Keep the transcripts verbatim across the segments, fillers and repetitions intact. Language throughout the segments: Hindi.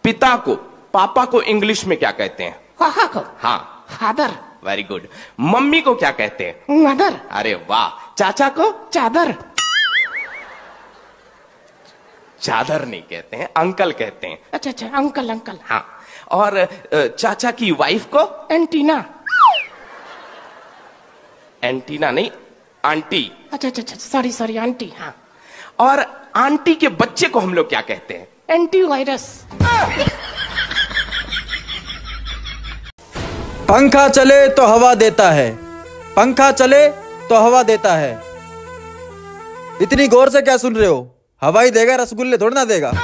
पिता को, पापा को इंग्लिश में क्या कहते हैं? पापा को? हाँ, फादर। Very good. मम्मी को क्या कहते हैं? मदर। अरे वाह। चाचा को? चादर। चादर नहीं कहते हैं, अंकल कहते हैं। अच्छा अच्छा, अंकल अंकल। हाँ। और चाचा की वाइफ को? एंटीना। एंटीना नहीं, आंटी। अच्छा अच्छा अच्छा, सॉरी सॉरी, आंटी। हाँ। और आंटी के बच्चे को हम लोग क्या कहते हैं? एंटीवायरस। पंखा चले तो हवा देता है, पंखा चले तो हवा देता है। इतनी गौर से क्या सुन रहे हो? हवा ही देगा, रसगुल्ले थोड़ा ना देगा।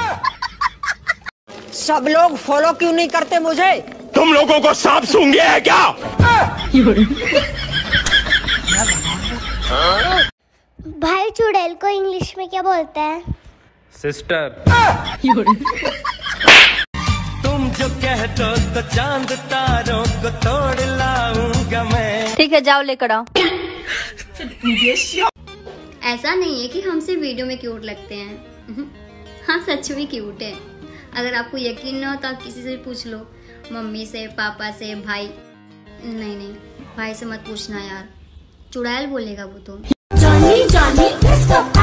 सब लोग फॉलो क्यों नहीं करते मुझे? तुम लोगों को सांप सूंघ गया है क्या? भाई चुड़ैल को इंग्लिश में क्या बोलते हैं? सिस्टर। तुम जो कह दो तो चांद तारों को तोड़ लाऊंगा मैं। ठीक है, जाओ लेकर आओ। ऐसा नहीं है कि हम सिर्फ वीडियो में क्यूट लगते हैं, हम सच में क्यूट है। अगर आपको यकीन ना हो तो आप किसी से पूछ लो, मम्मी से, पापा से, भाई। नहीं नहीं, भाई से मत पूछना यार, चुड़ैल बोलेगा वो तो। जानी जानी